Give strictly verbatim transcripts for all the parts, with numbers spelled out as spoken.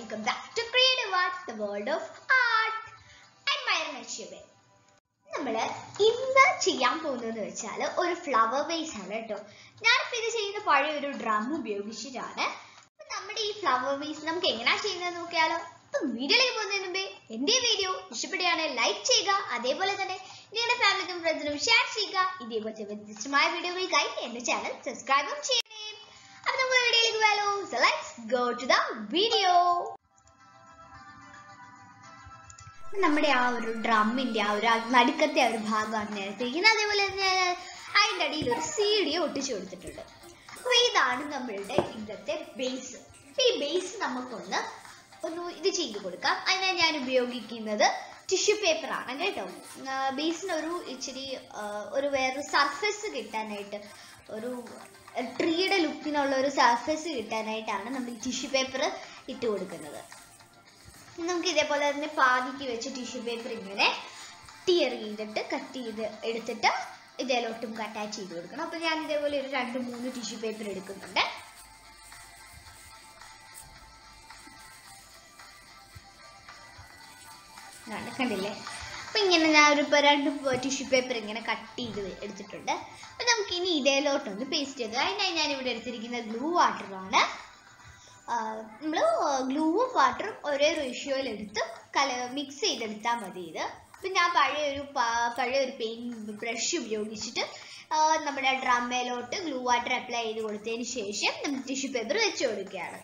welcome back to Creative Art, the world of art. I'm Myron Ashwin. നമ്മൾ ഇന്ന് ചെയ്യാൻ പോകുന്നത് വെച്ചാൽ ഒരു ഫ്ലവർ വേസ് ആണ് കേട്ടോ. ഞാനിപ്പോൾ ഇത് ചെയ്യുന്ന പഴയ ഒരു ഡ്രം ഉപയോഗിച്ചിട്ടാണ്. അപ്പം നമ്മുടെ ഈ ഫ്ലവർ വേസ് നമുക്ക് എങ്ങനെയാ ചെയ്യുന്നത് നോക്കിയാലോ. അപ്പം വീഡിയോയിലേക്ക് പോകുന്നതിന് മുമ്പേ എൻ്റെ വീഡിയോ ഇഷ്ടപ്പെടുകയാണെങ്കിൽ ലൈക്ക് ചെയ്യുക, അതേപോലെ തന്നെ നിങ്ങളുടെ ഫാമിലിക്കും ഫ്രണ്ട്സിനും ഷെയർ ചെയ്യുക. ഇതേപോലത്തെ വ്യത്യസ്തമായ വീഡിയോകൾക്കായി എൻ്റെ ചാനൽ സബ്സ്ക്രൈബും ചെയ്യണേ. അപ്പം നമുക്ക് വീഡിയോയിലേക്ക് പോയാലോ. So let's go to the video. നമ്മുടെ ആ ഒരു ഡ്രമ്മിന്റെ ആ ഒരു നടുക്കത്തെ ആ ഒരു ഭാഗമാണ് നേരത്തെ ഇരിക്കുന്നത്. അതേപോലെ തന്നെ അതിൻ്റെ അടിയിൽ ഒരു സീഡി ഒട്ടിച്ചു കൊടുത്തിട്ടുണ്ട്. അപ്പോൾ ഇതാണ് നമ്മളുടെ ഇന്നത്തെ ബേസ്. ഈ ബേസ് നമുക്കൊന്ന് ഒന്ന് ഇത് ചെയ്ത് കൊടുക്കാം. അതിനായി ഞാൻ ഉപയോഗിക്കുന്നത് ടിഷ്യൂ പേപ്പറാണ് കേട്ടോ. ബേസിനൊരു ഇച്ചിരി ഒരു വേറൊരു സർഫസ് കിട്ടാനായിട്ട്, ഒരു ട്രീയുടെ ലുക്കിനുള്ള ഒരു സർഫസ് കിട്ടാനായിട്ടാണ് നമ്മൾ ടിഷ്യൂ പേപ്പർ ഇട്ട് കൊടുക്കുന്നത്. നമുക്ക് ഇതേപോലെ തന്നെ പാതിക്ക് വെച്ച് ടിഷ്യൂ പേപ്പർ ഇങ്ങനെ ടിയർ ചെയ്തിട്ട് കട്ട് ചെയ്ത് എടുത്തിട്ട് ഇതേലോട്ടും അറ്റാച്ച് ചെയ്ത് കൊടുക്കണം. അപ്പോൾ ഞാൻ ഇതേപോലെ ഒരു രണ്ട് മൂന്ന് ടിഷ്യൂ പേപ്പർ എടുക്കുന്നുണ്ട്. കണ്ടില്ലേ? അപ്പം ഇങ്ങനെ ഞാൻ ഒരു ഇപ്പോൾ രണ്ട് ടിഷ്യൂ പേപ്പർ ഇങ്ങനെ കട്ട് ചെയ്ത് എടുത്തിട്ടുണ്ട്. അപ്പം നമുക്ക് ഇനി ഇതേലോട്ടൊന്ന് പേസ്റ്റ് ചെയ്ത് അതിനായി ഞാനിവിടെ എടുത്തിരിക്കുന്ന ഗ്ലൂ വാട്ടറാണ്. നമ്മൾ ഗ്ലൂവും വാട്ടറും ഒരേ റേഷ്യോയിൽ എടുത്ത് കല മിക്സ് ചെയ്തെടുത്താൽ മതി ഇത്. അപ്പം ഞാൻ പഴയ ഒരു പഴയ ഒരു പെയിൻറ്റ് ബ്രഷ് ഉപയോഗിച്ചിട്ട് നമ്മുടെ ഡ്രമ്മയിലോട്ട് ഗ്ലൂ വാട്ടർ അപ്ലൈ ചെയ്ത് കൊടുത്തതിന് ശേഷം നമ്മൾ ടിഷ്യൂ പേപ്പർ വെച്ച് കൊടുക്കുകയാണ്.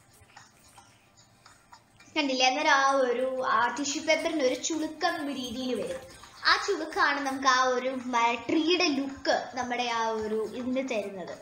കണ്ടില്ലേ? അന്നേരം ആ ഒരു ആ ടിഷ്യൂ പേപ്പറിന് ഒരു ചുളുക്കം രീതിയിൽ വരും. ആ ചുളുക്കാണ് നമുക്ക് ആ ഒരു ട്രീയുടെ ലുക്ക് നമ്മുടെ ആ ഒരു ഇതിന് തരുന്നത്.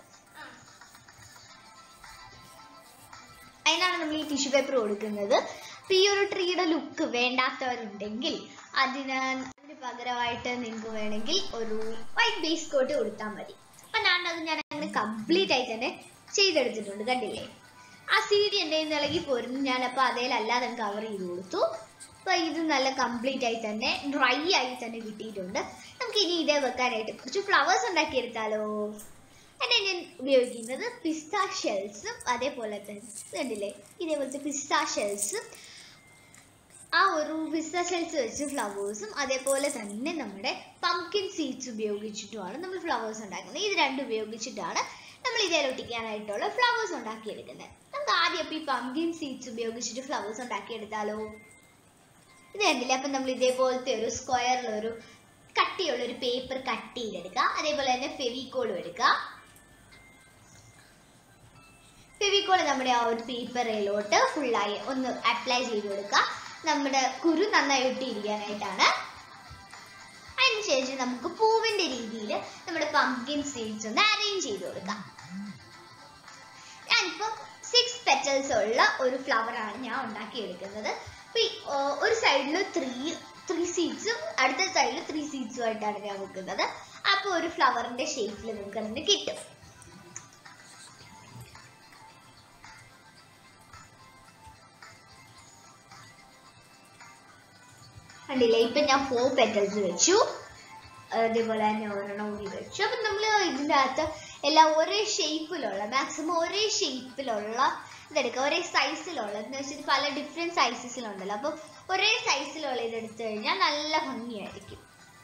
അതിനാണ് നമ്മൾ ഈ ടിഷ്യൂ പേപ്പർ കൊടുക്കുന്നത്. അപ്പം ഈ ഒരു ട്രീയുടെ ലുക്ക് വേണ്ടാത്തവരുണ്ടെങ്കിൽ അതിന് അതിന് പകരമായിട്ട് നിങ്ങൾക്ക് വേണമെങ്കിൽ ഒരു വൈറ്റ് ബേസ് കോട്ട് കൊടുത്താൽ മതി. അപ്പം ഞാൻ അത് ഞാൻ അങ്ങനെ കംപ്ലീറ്റ് ആയി തന്നെ ചെയ്തെടുത്തിട്ടുണ്ട്. കണ്ടില്ലേ? ആ സീഡി എൻ്റെ കയ്യിൽ നിന്ന് ഇളകി പോരുന്നു. ഞാനപ്പോൾ അതേലല്ലാതെ കവർ ചെയ്ത് കൊടുത്തു. അപ്പോൾ ഇത് നല്ല കംപ്ലീറ്റ് ആയി തന്നെ ഡ്രൈ ആയി തന്നെ കിട്ടിയിട്ടുണ്ട്. നമുക്ക് ഇനി ഇതേ വെക്കാനായിട്ട് കുറച്ച് ഫ്ലവേഴ്സ് ഉണ്ടാക്കിയെടുത്താലോ. അതിനെ ഞാൻ ഉപയോഗിക്കുന്നത് പിസ്ത ഷെൽസും അതേപോലെ തന്നെ കണ്ടില്ലേ ഇതേപോലത്തെ പിസ്ത ഷെൽസും ആ ഒരു പിസ്ത ഷെൽസ് വെച്ച് ഫ്ലവേഴ്സും അതേപോലെ തന്നെ നമ്മുടെ പംകിൻ സീഡ്സ് ഉപയോഗിച്ചിട്ടുമാണ് നമ്മൾ ഫ്ലവേഴ്സ് ഉണ്ടാക്കുന്നത്. ഇത് രണ്ടും ഉപയോഗിച്ചിട്ടാണ് നമ്മൾ ഇതേലൊട്ടിക്കാനായിട്ടുള്ള ഫ്ലവേഴ്സ് ഉണ്ടാക്കിയെടുക്കുന്നത്. നമുക്ക് ആദ്യം അപ്പോൾ ഈ പംകിൻ സീഡ്സ് ഉപയോഗിച്ചിട്ട് ഫ്ലവേഴ്സ് ഉണ്ടാക്കിയെടുത്താലോ. ഇത് കണ്ടില്ലേ? അപ്പം നമ്മൾ ഇതേപോലത്തെ ഒരു സ്ക്വയറിലൊരു കട്ടിയുള്ളൊരു പേപ്പർ കട്ട് ചെയ്തെടുക്കുക. അതേപോലെ തന്നെ ഫെവിക്കോളും എടുക്കുക. ഫെവിക്കോൾ നമ്മുടെ ആ ഒരു പേപ്പറിലോട്ട് ഫുള്ളായി ഒന്ന് അപ്ലൈ ചെയ്ത് കൊടുക്കുക. നമ്മുടെ കുരു നന്നായി ഒട്ടിയിരിക്കാനായിട്ടാണ്. അതിനുശേഷം നമുക്ക് പൂവിൻ്റെ രീതിയിൽ നമ്മുടെ പംകിൻ സീഡ്സ് ഒന്ന് അറേഞ്ച് ചെയ്ത് കൊടുക്കാം. ഞാനിപ്പം സിക്സ് പെറ്റൽസ് ഉള്ള ഒരു ഫ്ലവറാണ് ഞാൻ ഉണ്ടാക്കിയെടുക്കുന്നത്. അപ്പം ഒരു സൈഡിൽ ത്രീ ത്രീ സീഡ്സും അടുത്ത സൈഡിൽ ത്രീ സീഡ്സും ആയിട്ടാണ് ഞാൻ വെക്കുന്നത്. അപ്പോൾ ഒരു ഫ്ലവറിൻ്റെ ഷേപ്പിൽ നമുക്ക് അതിന് കിട്ടും. കണ്ടില്ലേ? ഇപ്പം ഞാൻ ഫോർ പെറ്റൽസ് വെച്ചു. അതേപോലെ തന്നെ ഒരെണ്ണം കൂടി വെച്ചു. അപ്പം നമ്മൾ ഇതിൻ്റെ അകത്ത് എല്ലാം ഒരേ ഷേപ്പിലുള്ള മാക്സിമം ഒരേ ഷേപ്പിലുള്ള ഇതെടുക്കുക, ഒരേ സൈസിലുള്ള എന്ന് വെച്ചാൽ പല ഡിഫറെൻറ്റ് സൈസസിലുണ്ടല്ലോ. അപ്പം ഒരേ സൈസിലുള്ള ഇതെടുത്തു കഴിഞ്ഞാൽ നല്ല ഭംഗിയായിരിക്കും.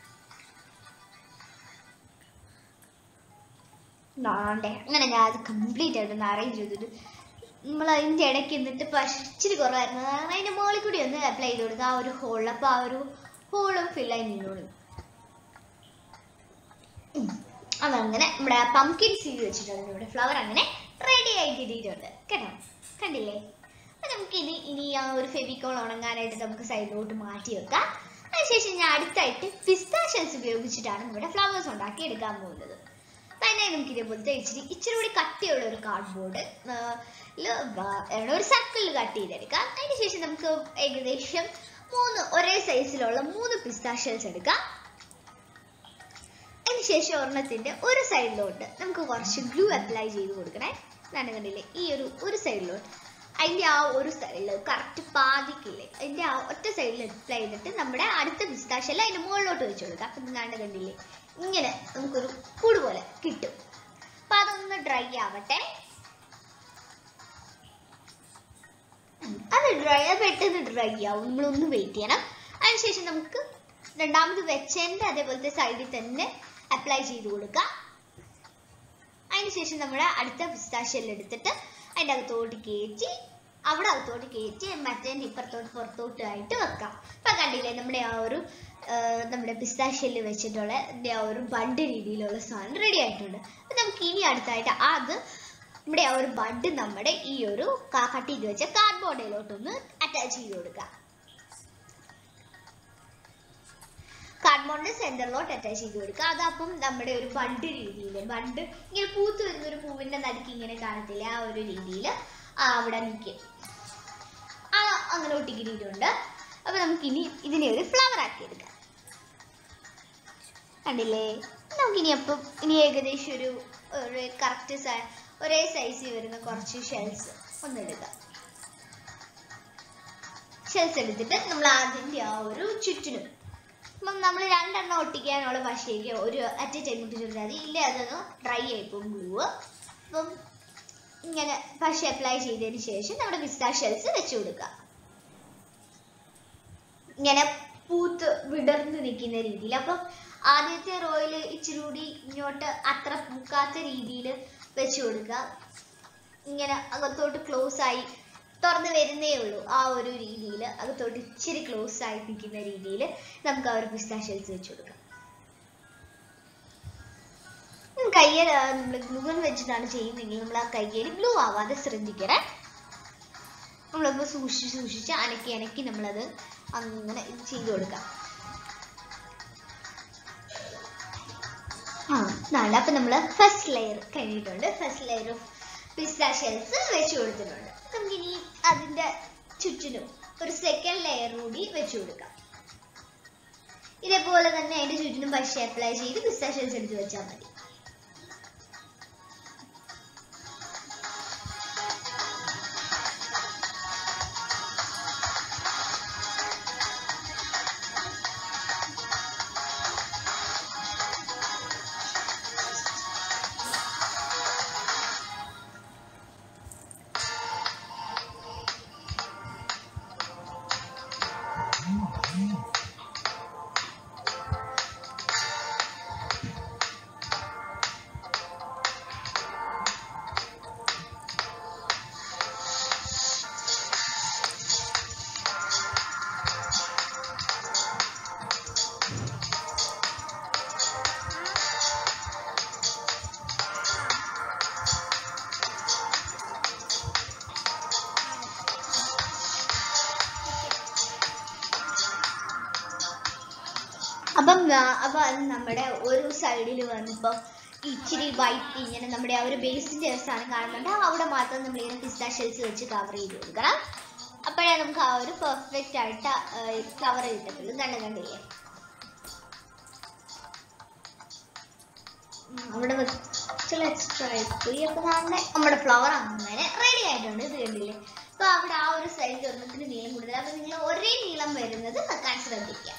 നാണ്ടേ അങ്ങനെ ഞാൻ അത് കംപ്ലീറ്റ് ആയിട്ടൊന്ന് അറേഞ്ച് ചെയ്തിട്ട് നമ്മൾ അതിൻ്റെ ഇടയ്ക്ക് എന്നിട്ട് ഇച്ചിരി കുറവായിരുന്നു. അതിൻ്റെ മുകളിൽ കൂടി ഒന്ന് അപ്ലൈ ചെയ്ത് കൊടുക്കുക ആ ഒരു ഹോളിൽ. അപ്പോൾ ആ ഒരു ഹോളും ഫില്ലായി നിന്നോളും. അതങ്ങനെ നമ്മുടെ പംകിൻ സീഡ് വെച്ചിട്ടുണ്ട് നമ്മുടെ ഫ്ലവർ അങ്ങനെ റെഡി ആയി കിട്ടിയിട്ടുണ്ട് കേട്ടോ. കണ്ടില്ലേ? അപ്പം നമുക്കിനി ഇനി ആ ഒരു ഫെവിക്കോൾ ഉണങ്ങാനായിട്ട് നമുക്ക് സൈഡിലോട്ട് മാറ്റി വെക്കാം. അതിനുശേഷം ഞാൻ അടുത്തായിട്ട് പിസ്ത ഷെൽസ് ഉപയോഗിച്ചിട്ടാണ് നമ്മുടെ ഫ്ലവേഴ്സ് ഉണ്ടാക്കി എടുക്കാൻ പോകുന്നത്. അപ്പം അതിനായി നമുക്ക് ഇതേപോലത്തെ ഇച്ചിരി ഇച്ചിരി കൂടി കട്ടിയുള്ള ഒരു കാർഡ്ബോർഡ് ഒരു സർക്കിളിൽ കട്ട് ചെയ്തെടുക്കാം. അതിനുശേഷം നമുക്ക് ഏകദേശം മൂന്ന് ഒരേ സൈസിലുള്ള മൂന്ന് പിസ്ത ഷെൽസ് എടുക്കാം. അതിനുശേഷം ഒരെണ്ണത്തിൻ്റെ ഒരു സൈഡിലോട്ട് നമുക്ക് കുറച്ച് ഗ്ലൂ അപ്ലൈ ചെയ്ത് കൊടുക്കണേ. ഞാൻ കണ്ടില്ലേ? ഈ ഒരു ഒരു സൈഡിലോട്ട് അതിൻ്റെ ആ ഒരു സൈഡിൽ കറക്റ്റ് പാതിക്കില്ലേ അതിൻ്റെ ആ ഒറ്റ സൈഡിൽ അപ്ലൈ ചെയ്തിട്ട് നമ്മുടെ അടുത്ത പിസ്ത ഷെൽ അതിൻ്റെ മുകളിലോട്ട് വെച്ച് കൊടുക്കാം. അപ്പം ഞാൻ കണ്ടില്ലേ ഇങ്ങനെ നമുക്കൊരു കൂട് പോലെ കിട്ടും. അപ്പം അതൊന്ന് ഡ്രൈ ആവട്ടെ. അത് അത് ഡ്രൈ പെട്ടെന്ന് ഡ്രൈ ആവും, നമ്മളൊന്ന് വെയിറ്റ് ചെയ്യണം. അതിനുശേഷം നമുക്ക് രണ്ടാമത് വെച്ചതിൻ്റെ അതേപോലത്തെ സൈഡിൽ തന്നെ അപ്ലൈ ചെയ്ത് കൊടുക്കാം. അതിനുശേഷം നമ്മൾ അടുത്ത പിസ്താഷ്യൽ എടുത്തിട്ട് അതിൻ്റെ അകത്തോട്ട് കയറ്റി അവിടെ അകത്തോട്ട് കയറ്റി മറ്റേൻ്റെ ഇപ്പുറത്തോട്ട് പുറത്തോട്ട് ആയിട്ട് വെക്കാം. അപ്പം കണ്ടില്ലേ നമ്മുടെ ആ ഒരു നമ്മുടെ പിസ്താഷ്യല് വെച്ചിട്ടുള്ള ആ ഒരു ബഡ് രീതിയിലുള്ള സാധനം റെഡി ആയിട്ടുണ്ട്. അപ്പം നമുക്ക് ഇനി അടുത്തായിട്ട് അത് നമ്മുടെ ആ ഒരു ബഡ് നമ്മുടെ ഈ ഒരു കട്ട് ചെയ്ത് വെച്ച കാർഡ്ബോർഡിലോട്ടൊന്ന് അറ്റാച്ച് ചെയ്ത് കൊടുക്കാം. കാർഡ്ബോർഡിന്റെ സെന്ററിലോട്ട് അറ്റാച്ച് ചെയ്ത് കൊടുക്കുക. അതപ്പം നമ്മുടെ ഒരു ബഡ് രീതിയിൽ ബഡ് ഇങ്ങനെ പൂത്ത് വരുന്ന ഒരു പൂവിന്റെ നടുക്ക് ഇങ്ങനെ കാണത്തില്ല, ആ ഒരു രീതിയിൽ അവിടെ നിൽക്കും. ആ അങ്ങനെ ഒട്ടിക്കിട്ടിട്ടുണ്ട്. അപ്പൊ നമുക്കിനി ഇതിനെ ഒരു ഫ്ലവർ ആക്കി എടുക്കാം. കണ്ടില്ലേ? നമുക്കിനി അപ്പം ഇനി ഏകദേശം ഒരു ഒരു കറക്റ്റ് ഒരേ സൈസിൽ വരുന്ന കുറച്ച് ഷെൽസ് ഒന്നെടുക്കാം. ഷെൽസ് എടുത്തിട്ട് നമ്മൾ അതിൻ്റെ ആ ഒരു ചുറ്റിനും അപ്പം നമ്മൾ രണ്ടെണ്ണം ഒട്ടിക്കാനുള്ള പശയ്ക്ക് ഒരു അറ്റ ടൈം ഒട്ടിച്ചാൽ മതി, ഇല്ലേ അതൊന്ന് ഡ്രൈ ആയിപ്പോകും ഗ്ലൂ. അപ്പം ഇങ്ങനെ പശ അപ്ലൈ ചെയ്തതിന് ശേഷം നമ്മുടെ പിസ്താ ഷെൽസ് വെച്ച് കൊടുക്കുക. ഇങ്ങനെ പൂത്ത് വിടർന്ന് നിൽക്കുന്ന രീതിയിൽ. അപ്പം ആദ്യത്തെ റോയിൽ ഇച്ചിരി കൂടി ഇങ്ങോട്ട് അത്ര പൂക്കാത്ത രീതിയിൽ വെച്ച് കൊടുക്കുക. ഇങ്ങനെ അകത്തോട്ട് ക്ലോസ് ആയി തുറന്ന് വരുന്നേ ഉള്ളൂ, ആ ഒരു രീതിയിൽ അകത്തോട്ട് ഇച്ചിരി ക്ലോസ് ആയി നിൽക്കുന്ന രീതിയിൽ നമുക്ക് ആ ഒരു പിസ്താ ഷെൽസ് വെച്ച് കൊടുക്കാം. കയ്യിൽ നമ്മൾ ഗ്ലൂഗൺ വെച്ചിട്ടാണ് ചെയ്യുന്നതെങ്കിൽ നമ്മൾ ആ കയ്യിൽ ഗ്ലൂ ആവാതെ ശ്രദ്ധിക്കണേ. നമ്മളപ്പോൾ സൂക്ഷിച്ച് സൂക്ഷിച്ച് അനക്കി അനക്കി നമ്മളത് അങ്ങനെ ഇത് ചെയ്ത് കൊടുക്കാം. ആ നാളെ അപ്പം നമ്മൾ ഫസ്റ്റ് ലെയർ കഴിഞ്ഞിട്ടുണ്ട്. First layer of pista shells വെച്ച് കൊടുത്തിട്ടുണ്ട്. നമുക്കിനി അതിൻ്റെ ചുറ്റിനും ഒരു സെക്കൻഡ് ലെയർ കൂടി വെച്ച് കൊടുക്കാം. ഇതേപോലെ തന്നെ അതിൻ്റെ ചുറ്റിനും പശ അപ്ലൈ ചെയ്ത് പിസ്താ ഷെൽസ് എടുത്ത് വെച്ചാൽ മതി. അപ്പം അപ്പൊ അത് നമ്മുടെ ഒരു സൈഡിൽ വന്നപ്പോൾ ഇച്ചിരി വൈറ്റ് ഇങ്ങനെ നമ്മുടെ ആ ഒരു ബേസിന്റെ സാധനം കാണുന്നുണ്ട്. അവിടെ മാത്രം നമ്മൾ ഇങ്ങനെ പിസ്താ ഷെൽസ് വെച്ച് കവർ ചെയ്ത് കൊടുക്കണം. അപ്പോഴേ നമുക്ക് ആ ഒരു പെർഫെക്റ്റ് ആയിട്ട് കവർ ചെയ്തിട്ടുള്ളൂ. കണ്ടു കണ്ടില്ലേ? അവിടെ ചില എക്സ്ട്രാ പോയി. അപ്പൊ നമ്മുടെ ഫ്ലവർ അങ്ങനെ റെഡി ആയിട്ടുണ്ട്. ഇത് കണ്ടില്ലേ? അപ്പൊ അവിടെ ആ ഒരു സൈഡിൽ ഒന്നത്തിന് നീളം കൂടുതൽ. അപ്പൊ നിങ്ങൾ ഒരേ നീളം വരുന്നത് വെക്കാൻ ശ്രദ്ധിക്കുക.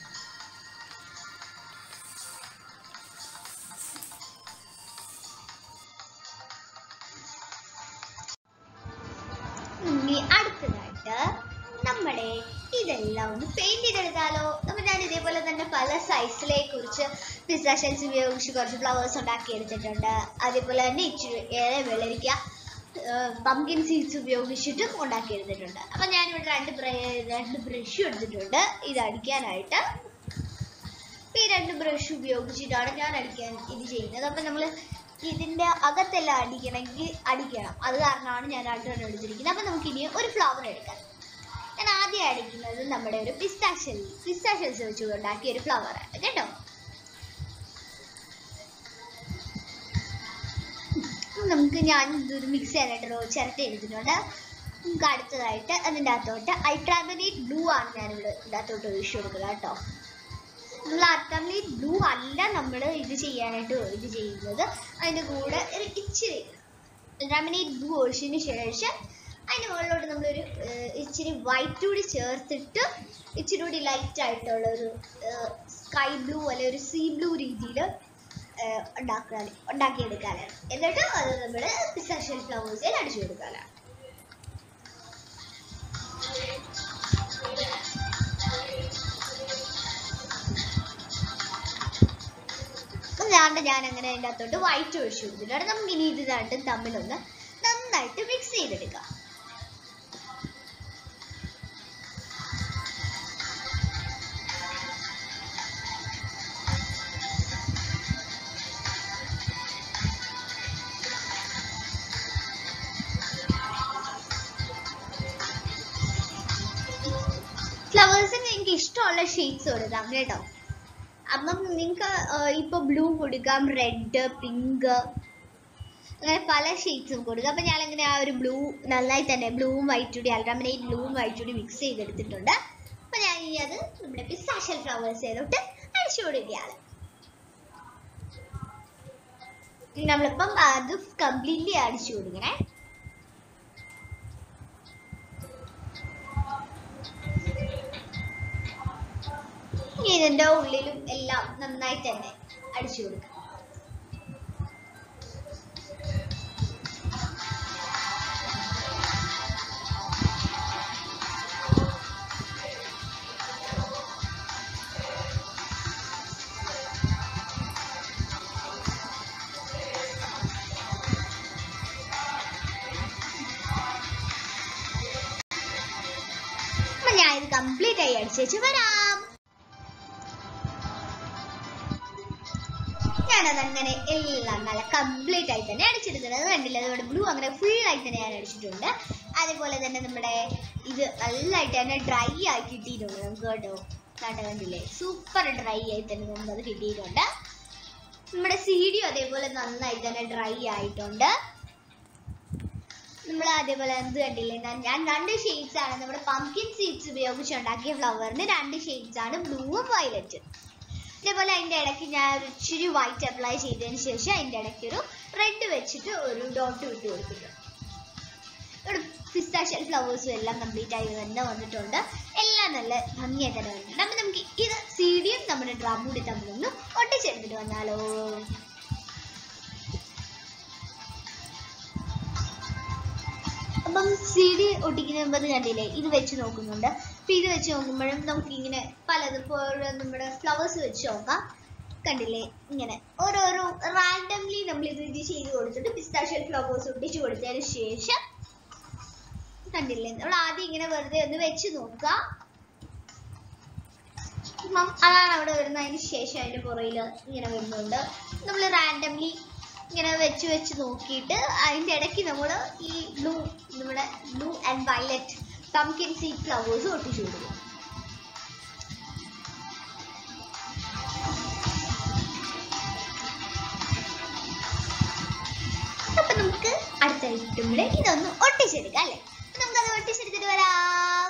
അടുത്തതായിട്ട് നമ്മുടെ ഇതെല്ലാം ഒന്ന് പെയിന്റ് ചെയ്തെടുത്താലോ. അപ്പൊ ഞാൻ ഇതേപോലെ തന്നെ പല സൈസിലെ കുറിച്ച് പിസ്താ ഷെൽസ് ഉപയോഗിച്ച് കുറച്ച് ഫ്ലവേഴ്സ് ഉണ്ടാക്കി എടുത്തിട്ടുണ്ട്. അതേപോലെ തന്നെ ഇച്ചിരി ഏറെ വെള്ളരിക്ക പംകിൻ സീഡ്സ് ഉപയോഗിച്ചിട്ടും ഉണ്ടാക്കി എടുത്തിട്ടുണ്ട്. അപ്പൊ ഞാനിവിടെ രണ്ട് രണ്ട് ബ്രഷ് എടുത്തിട്ടുണ്ട് ഇത് അടിക്കാനായിട്ട്. ഈ രണ്ട് ബ്രഷ് ഉപയോഗിച്ചിട്ടാണ് ഞാൻ അടിക്കാൻ ഇത് ചെയ്യുന്നത്. അപ്പൊ നമ്മൾ ഇതിന്റെ അകത്തെല്ലാം അടിക്കണമെങ്കിൽ അടിക്കണം. അത് കാരണമാണ് ഞാൻ രണ്ടെണ്ണം എടുത്തിരിക്കുന്നത്. അപ്പൊ നമുക്ക് ഇനി ഒരു ഫ്ലവർ എടുക്കാം. ഞാൻ ആദ്യം അടിക്കുന്നത് നമ്മുടെ ഒരു പിസ്താ ഷെൽ പിസ്താ ഷെൽസ് വെച്ച് ഉണ്ടാക്കിയ ഒരു ഫ്ലവർ ആണ് കേട്ടോ. നമുക്ക് ഞാൻ ഇതൊരു മിക്സ് ചെയ്യാനായിട്ട് ചിരട്ട എടുത്തിട്ടുണ്ട്. നമുക്ക് അടുത്തതായിട്ട് അതിൻ്റെ അകത്തോട്ട് അൾട്രാവയലറ്റ് ബ്ലൂ ആണ് ഞാനിവിടെ ഇതിൻ്റെ അകത്തോട്ട് ഒഴിച്ചു കൊടുക്കുക കേട്ടോ. നമ്മൾ അൾട്രാവയലറ്റ് ബ്ലൂ അല്ല നമ്മൾ ഇത് ചെയ്യാനായിട്ട് ഇത് ചെയ്യുന്നത്. അതിൻ്റെ കൂടെ ഒരു ഇച്ചിരി അൾട്രാവയലറ്റ് ബ്ലൂ ഒഴിച്ചതിന് ശേഷം അതിൻ്റെ മുകളിലോട്ട് നമ്മളൊരു ഇച്ചിരി വൈറ്റ് കൂടി ചേർത്തിട്ട് ഇച്ചിരി കൂടി ലൈറ്റ് ആയിട്ടുള്ള ഒരു സ്കൈ ബ്ലൂ അല്ലെ ഒരു സീ ബ്ലൂ രീതിയിൽ ഉണ്ടാക്കാൻ ഉണ്ടാക്കിയെടുക്കാനാണ്. എന്നിട്ട് അത് നമ്മൾ പിസ്താ ഷെൽ ഫ്ലവേഴ്സിൽ അടിച്ചു കൊടുക്കാനാണ്. ഇതാണ്ട് ഞാൻ അങ്ങനെ അതിൻ്റെ അകത്തോട്ട് വൈറ്റ് ഒഴിച്ചു കൊടുത്തിട്ടുണ്ട്. നമുക്ക് ഇനി ഇത് രണ്ടും തമ്മിലൊന്ന് നന്നായിട്ട് മിക്സ് ചെയ്തെടുക്കാം. ഫ്ലവേഴ്സിന് നിങ്ങൾക്ക് ഇഷ്ടമുള്ള ഷെയ്ഡ്സ് കൊടുക്കാം കേട്ടോ. അപ്പം നിങ്ങൾക്ക് ഇപ്പൊ ബ്ലൂ കൊടുക്കാം, റെഡ്, പിങ്ക്, അങ്ങനെ പല ഷെയ്ഡ്സും കൊടുക്കാം. അപ്പം ഞാനങ്ങനെ ആ ഒരു ബ്ലൂ നന്നായി തന്നെ ബ്ലൂവും വൈറ്റ് കൂടി അൾട്രാമനൈറ്റ് ബ്ലൂവും വൈറ്റ് കൂടി മിക്സ് ചെയ്തെടുത്തിട്ടുണ്ട്. അപ്പം ഞാൻ ഇനി അത് നമ്മുടെ പിസ്താഷ്യൽ ഫ്ലവേഴ്സ് ചെയ്തോട്ട് അടിച്ചു കൊടുക്കുകയാണ്. നമ്മളിപ്പം അത് കംപ്ലീറ്റ്ലി അടിച്ചു കൊടുക്കണേ. ഇതിന്റെ ഉള്ളിലും എല്ലാം നന്നായി തന്നെ അടിച്ചു കൊടുക്കാം. അപ്പൊ ഞാൻ ഇത് കംപ്ലീറ്റ് ആയി അടിച്ചു വെച്ച് വരാം. ഞാനതങ്ങനെ എല്ലാം നല്ല കംപ്ലീറ്റ് ആയി തന്നെ അടിച്ചെടുക്കുന്നത് കണ്ടില്ല. അതുകൊണ്ട് ബ്ലൂ അങ്ങനെ ഫുൾ ആയി തന്നെ ഞാൻ അടിച്ചിട്ടുണ്ട്. അതേപോലെ തന്നെ നമ്മുടെ ഇത് നല്ലതായിട്ട് തന്നെ ഡ്രൈ ആയി കിട്ടിയിട്ടുണ്ട് നമുക്ക് കേട്ടോ. കണ്ട കണ്ടില്ലേ, സൂപ്പർ ഡ്രൈ ആയി തന്നെ നമുക്ക് അത് കിട്ടിയിട്ടുണ്ട്. നമ്മുടെ സീഡിയും അതേപോലെ നന്നായിട്ട് തന്നെ ഡ്രൈ ആയിട്ടുണ്ട്. നമ്മൾ അതേപോലെ എന്ത് കണ്ടില്ലേ, ഞാൻ രണ്ട് ഷെയ്ഡ്സ് ആണ് നമ്മുടെ പംകിൻ സീഡ്സ് ഉപയോഗിച്ചുണ്ടാക്കിയ ഫ്ലവറിന് രണ്ട് ഷെയ്ഡ്സ് ആണ്, ബ്ലൂവും വയലറ്റും. ഇതേപോലെ അതിൻ്റെ ഇടയ്ക്ക് ഞാൻ ഇച്ചിരി വൈറ്റ് അപ്ലൈ ചെയ്തതിന് ശേഷം അതിൻ്റെ ഇടയ്ക്ക് ഒരു റെഡ് വെച്ചിട്ട് ഒരു ഡോട്ട് ഇട്ട് കൊടുത്തിട്ടുണ്ട്. ഇവിടെ പിസ്താഷ്യൽ ഫ്ലവേഴ്സും എല്ലാം കംപ്ലീറ്റ് ആയി തന്നെ വന്നിട്ടുണ്ട്. എല്ലാം നല്ല ഭംഗിയായി തന്നെ വന്നിട്ടുണ്ട്. അപ്പം നമുക്ക് ഇത് സീഡിയും നമ്മുടെ ഡ്രം കൂടി തമ്മിലൊന്ന് ഒട്ടിച്ചെടുത്തിട്ട് വന്നാലോ. അപ്പം സി ഡി ഒട്ടിക്കുന്ന മുമ്പ് കണ്ടില്ലേ, ഇത് വെച്ച് നോക്കുന്നുണ്ട്. അപ്പം ഇത് വെച്ച് നോക്കുമ്പോഴും നമുക്ക് ഇങ്ങനെ പലതും നമ്മുടെ ഫ്ലവേഴ്സ് വെച്ച് നോക്കാം. കണ്ടില്ലേ, ഇങ്ങനെ ഓരോരോ റാൻഡംലി നമ്മൾ ഇത് ഇത് ചെയ്ത് കൊടുത്തിട്ട് പിസ്താഷ്യൽ ഫ്ലവേഴ്സ് ഒട്ടിച്ച് കൊടുത്തതിന് ശേഷം കണ്ടില്ലേ, നമ്മൾ ആദ്യം ഇങ്ങനെ വെറുതെ ഒന്ന് വെച്ച് നോക്കുക. അതാണ് അവിടെ വരുന്നത്. അതിന് ശേഷം അതിൻ്റെ പുറയിൽ ഇങ്ങനെ വരുന്നുണ്ട്. നമ്മൾ റാൻഡംലി ഇങ്ങനെ വെച്ച് വെച്ച് നോക്കിയിട്ട് അതിൻ്റെ ഇടയ്ക്ക് നമ്മൾ ഈ ബ്ലൂ നമ്മുടെ blue and violet pumpkin seed flowers ഒട്ടിച്ചു കൊടുക്കും. അപ്പൊ നമുക്ക് അടുത്തായിട്ടും കൂടെ ഇതൊന്ന് ഒട്ടിച്ചെടുക്കാം അല്ലേ. നമുക്കത് ഒട്ടിച്ചെടുത്തിട്ട് വരാം.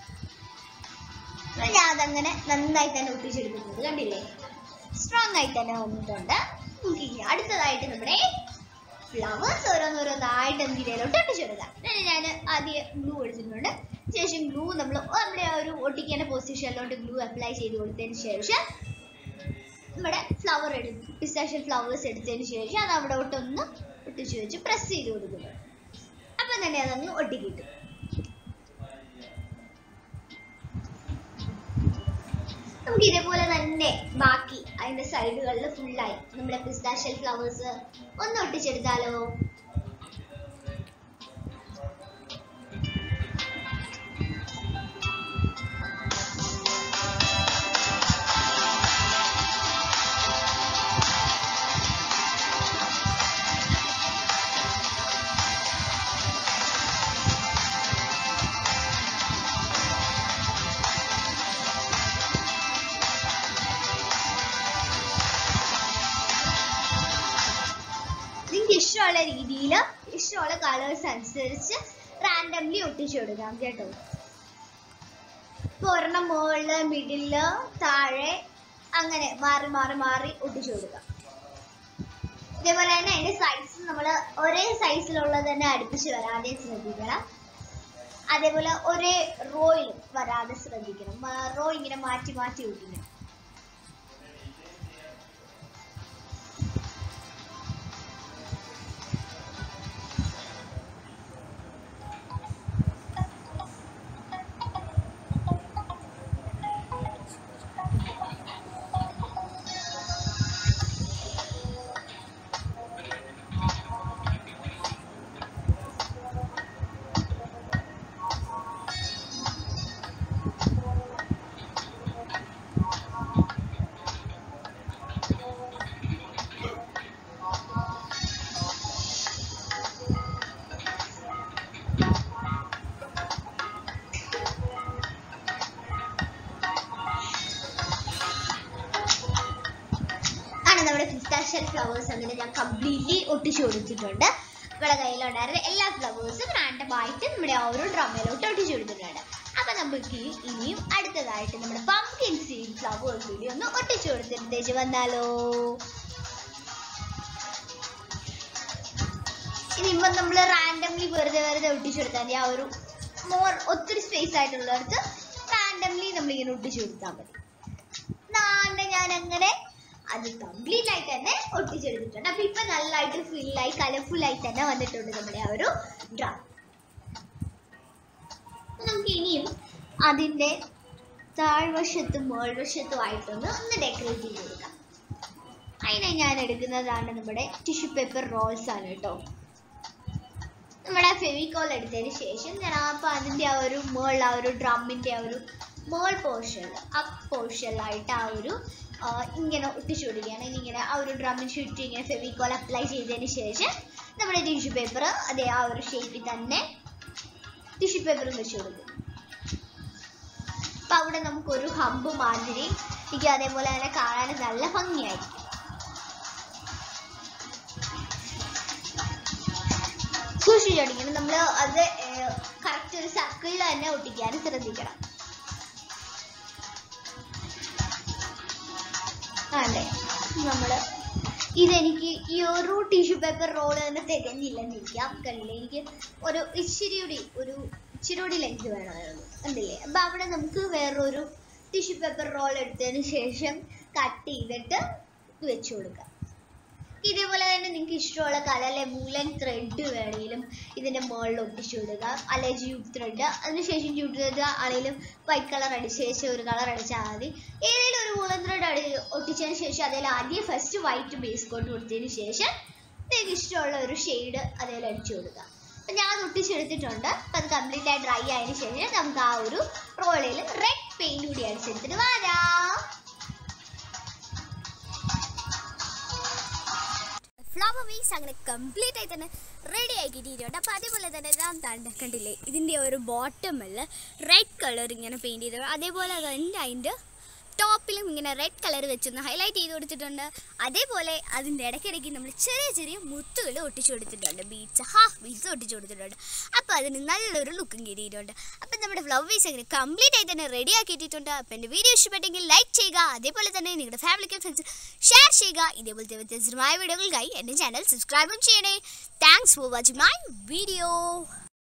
ഞാൻ അതങ്ങനെ നന്നായി തന്നെ ഒട്ടിച്ചെടുക്കുന്നത് കണ്ടില്ലേ, സ്ട്രോങ് ആയി തന്നെ വന്നിട്ടുണ്ട്. നമുക്ക് ഇനി അടുത്തതായിട്ട് നമ്മുടെ ഫ്ലവേഴ്സ് ഓരോന്നോരോന്നായിട്ട് എന്തിനേലോട്ട് ഒട്ടിച്ചെടുക്കാം. ഞാൻ ആദ്യം ഗ്ലൂ എടുത്തിട്ടുണ്ട്. ശേഷം ഗ്ലൂ നമ്മൾ നമ്മുടെ ആ ഒരു ഒട്ടിക്കേണ്ട പൊസിഷനിലോട്ട് ഗ്ലൂ അപ്ലൈ ചെയ്ത് കൊടുത്തതിന് ശേഷം നമ്മുടെ ഫ്ലവർ എടുത്ത് പിസ്താഷ്യൽ ഫ്ലവേഴ്സ് എടുത്തതിന് ശേഷം അത് അവിടെ ഒട്ടൊന്ന് ഒട്ടിച്ച് വെച്ച് പ്രസ് ചെയ്ത് കൊടുക്കുന്നു. അപ്പം തന്നെ അതങ്ങ് ഒട്ടിക്കിട്ടും. നമുക്ക് ഇതേപോലെ തന്നെ ബാക്കി അതിന്റെ സൈഡുകളിൽ ഫുള്ളായി നമ്മുടെ പിസ്താഷ്യൽ ഫ്ലവേഴ്സ് ഒന്ന് ഒട്ടിച്ചെടുത്താലോ. ഇഷ്ടമുള്ള രീതിയിൽ ഇഷ്ടമുള്ള കളേഴ്സ് അനുസരിച്ച് റാൻഡംലി ഒട്ടിച്ചു കൊടുക്കാം കേട്ടോ. ഇപ്പൊ ഒരെണ്ണം മുകളില്, മിഡില്, താഴെ അങ്ങനെ മാറി മാറി മാറി ഒട്ടിച്ചു കൊടുക്കാം. ഇതേപോലെ തന്നെ അതിന്റെ സൈസ് നമ്മൾ ഒരേ സൈസിലുള്ളത് തന്നെ അടുപ്പിച്ച് വരാതെ ശ്രദ്ധിക്കണം. അതേപോലെ ഒരേ റോയിലും വരാതെ ശ്രദ്ധിക്കണം. റോ ഇങ്ങനെ മാറ്റി മാറ്റി ഒട്ടിക്കണം. ഫ്ലവേഴ്സ് അങ്ങനെ ഞാൻ കംപ്ലീറ്റ്ലി ഒട്ടിച്ചു കൊടുത്തിട്ടുണ്ട്. നമ്മുടെ കയ്യിലുണ്ടായിരുന്ന എല്ലാ ഫ്ലവേഴ്സും റാൻഡമായിട്ട് നമ്മുടെ ആ ഒരു ഡ്രമ്മിലോട്ട് ഒട്ടിച്ചു കൊടുത്തിട്ടുണ്ട്. അപ്പൊ നമുക്ക് ഇനിയും അടുത്തതായിട്ട് നമ്മുടെ പംകിൻ സീഡ് ഫ്ലവേഴ്സ് കൂടി ഒന്ന് ഒട്ടിച്ചു കൊടുത്തിട്ട് വന്നാലോ. ഇനിയിപ്പോ നമ്മൾ റാൻഡംലി വെറുതെ വെറുതെ ഒട്ടിച്ചു കൊടുത്താൽ മതി. ആ ഒരു മോർ ഒത്തിരി സ്പേസ് ആയിട്ടുള്ളവർക്ക് റാൻഡംലി നമ്മൾ ഇങ്ങനെ ഒട്ടിച്ചു കൊടുത്താൽ മതി. നാണ്ട് ഞാൻ അങ്ങനെ അത് കംപ്ലീറ്റ് ആയിട്ട് തന്നെ ഒട്ടിച്ചെടുത്തിട്ടുണ്ട്. അപ്പൊ ഇപ്പൊ നല്ലതായിട്ട് ഫില്ലായി കളർഫുൾ ആയി തന്നെ വന്നിട്ടുണ്ട് നമ്മുടെ ആ ഒരു ഡ്രം. നമുക്ക് ഇനിയും അതിന്റെ താഴ്വശത്തും മേൾവശത്തും ആയിട്ടൊന്ന് ഒന്ന് ഡെക്കറേറ്റ് ചെയ്ത് കൊടുക്കാം. അതിനായി ഞാൻ എടുക്കുന്നതാണ് നമ്മുടെ ടിഷ്യൂ പേപ്പർ റോൾസ് ആണ് കേട്ടോ. നമ്മുടെ ഫെവിക്കോൾ എടുത്തതിന് ശേഷം ഞാൻ അപ്പൊ അതിന്റെ ആ ഒരു മേൾ ആ ഒരു ഡ്രമ്മിന്റെ ആ ഒരു മേൾ പോർഷൻ അപ്പ് പോർഷനിലായിട്ട് ആ ഒരു ഇങ്ങനെ ഒട്ടിച്ചു കൊടുക്കുകയാണ്. ഇങ്ങനെ ആ ഒരു ഡ്രമ്മിന് ചുറ്റും ഇങ്ങനെ ഫെവിക്കോൾ അപ്ലൈ ചെയ്തതിന് ശേഷം നമ്മുടെ ടിഷ്യൂ പേപ്പർ അതേ ആ ഒരു ഷേപ്പിൽ തന്നെ ടിഷ്യൂ പേപ്പറും വെച്ച് കൊടുക്കും. അപ്പൊ അവിടെ നമുക്കൊരു ഹമ്പ് മാതിരി എനിക്ക് അതേപോലെ തന്നെ കാണാൻ നല്ല ഭംഗിയായിരിക്കും. സൂക്ഷിച്ചൊടിക്കണം. നമ്മൾ അത് കറക്റ്റ് ഒരു സർക്കിളിൽ തന്നെ ഒട്ടിക്കാൻ ശ്രദ്ധിക്കണം. അതെ, നമ്മള് ഇതെനിക്ക് ഈ ഒരു ടിഷ്യൂ പേപ്പർ റോള് തന്നെ തികഞ്ഞില്ലെന്നിരിക്കാം. കണ്ടില്ലേ, എനിക്ക് ഒരു ഇച്ചിരി കൂടി ഒരു ഇച്ചിരി കൂടി ലെങ്ത് വേണമായിരുന്നു കണ്ടില്ലേ. അപ്പൊ അവിടെ നമുക്ക് വേറൊരു ടിഷ്യൂ പേപ്പർ റോൾ എടുത്തതിന് ശേഷം കട്ട് ചെയ്തിട്ട് വെച്ചു കൊടുക്കാം. ഇതേപോലെ തന്നെ നിങ്ങൾക്ക് ഇഷ്ടമുള്ള കളറിലെ വൂലൻ ത്രെഡ് വേണമെങ്കിലും ഇതിന്റെ മുകളിൽ ഒട്ടിച്ചു കൊടുക്കുക, അല്ലെ ജൂട്ട് ത്രെഡ്. അതിനുശേഷം ജൂട്ട് ത്രെഡ് ആണെങ്കിലും വൈറ്റ് കളർ അടിച്ച ശേഷം ഒരു കളർ അടിച്ചാൽ മതി. ഏതെങ്കിലും ഒരു വൂലൻ ത്രെഡ് അടി ഒട്ടിച്ചതിന് ശേഷം അതിൽ ആദ്യം ഫസ്റ്റ് വൈറ്റ് ബേസ് കോട്ട് കൊടുത്തതിന് ശേഷം നിങ്ങൾക്ക് ഇഷ്ടമുള്ള ഒരു ഷെയ്ഡ് അതിൽ അടിച്ചു കൊടുക്കുക. അപ്പം ഞാൻ അത് ഒട്ടിച്ചെടുത്തിട്ടുണ്ട്. അപ്പം അത് കംപ്ലീറ്റ് ആയി ഡ്രൈ ആയതിനു ശേഷം നമുക്ക് ആ ഒരു റോളിൽ റെഡ് പെയിന്റ് കൂടി അടിച്ചെടുത്തിട്ട് വരാം. ഫ്ലവർ വേസ് അങ്ങനെ കംപ്ലീറ്റ് ആയി തന്നെ റെഡി ആയി കിട്ടിയിട്ടുണ്ട്. അപ്പോൾ അതേപോലെ തന്നെ ഞാൻ താണ്ട കണ്ടില്ലേ, ഇതിൻ്റെ ഒരു ബോട്ടമിൽ റെഡ് കളർ ഇങ്ങനെ പെയിൻറ്റ് ചെയ്ത്, അതേപോലെ തന്നെ അതിൻ്റെ ടോപ്പിലും ഇങ്ങനെ റെഡ് കളർ വെച്ചൊന്ന് ഹൈലൈറ്റ് ചെയ്ത് കൊടുത്തിട്ടുണ്ട്. അതേപോലെ അതിൻ്റെ ഇടയ്ക്കിടയ്ക്ക് നമ്മൾ ചെറിയ ചെറിയ മുത്തുകൾ ഒട്ടിച്ചു കൊടുത്തിട്ടുണ്ട്, ബീഡ്സ് ഹാഫ് ബീഡ്സ് ഒട്ടിച്ചു കൊടുത്തിട്ടുണ്ട്. അപ്പോൾ അതിന് നല്ലൊരു ലുക്കും കിട്ടിയിട്ടുണ്ട്. അപ്പം നമ്മുടെ ഫ്ലവർ വേസ് അങ്ങനെ കംപ്ലീറ്റ് ആയി തന്നെ റെഡി ആക്കിയിട്ടുണ്ട്. അപ്പോൾ എൻ്റെ വീഡിയോ ഇഷ്ടപ്പെട്ടെങ്കിൽ ലൈക്ക് ചെയ്യുക, അതേപോലെ തന്നെ നിങ്ങളുടെ ഫാമിലിക്കും ഫ്രണ്ട്സ് ഷെയർ ചെയ്യുക. ഇതേപോലത്തെ വ്യത്യസ്തമായ വീഡിയോകൾക്കായി എൻ്റെ ചാനൽ സബ്സ്ക്രൈബും ചെയ്യണേ. Thanks for watching my video.